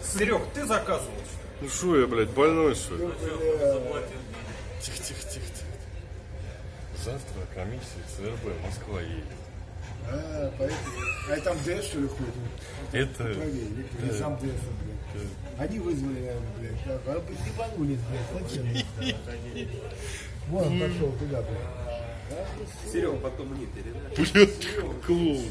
Серег, ты заказывал? Ну шо я, блядь, больной, что ли? Тихо. Завтра комиссия ЦРБ Москва едет. А там ДС, что ли, ходит? Это... Или сам ДС, блядь. Они вызвали, наверное, блядь. А ебанулись, блядь. Вон он пошел туда, блядь. Серега, потом мне передай. Блядь, клоун.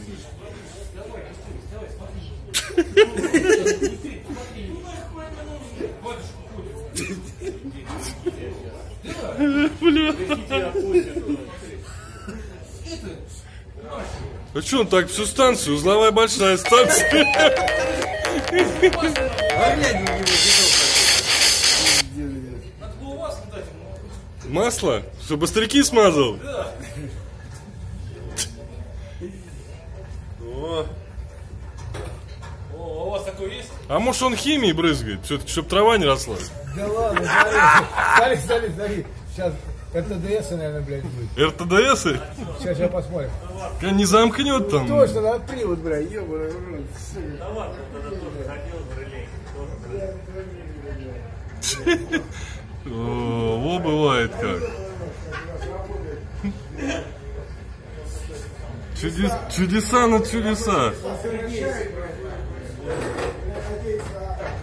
А что он так всю станцию? Узловая большая станция. Масло? Что, быстряки смазал? Да. О, у вас такой есть? А может он химией брызгает? Все-таки, чтобы трава не росла. Да ладно, смотри. Сейчас РТДС, наверное, блядь, будет. РТДСы? Сейчас я посмотрим. Не замкнет там. Точно, надо привод, блядь, ебаный. Во, бывает как. Чудеса на чудеса.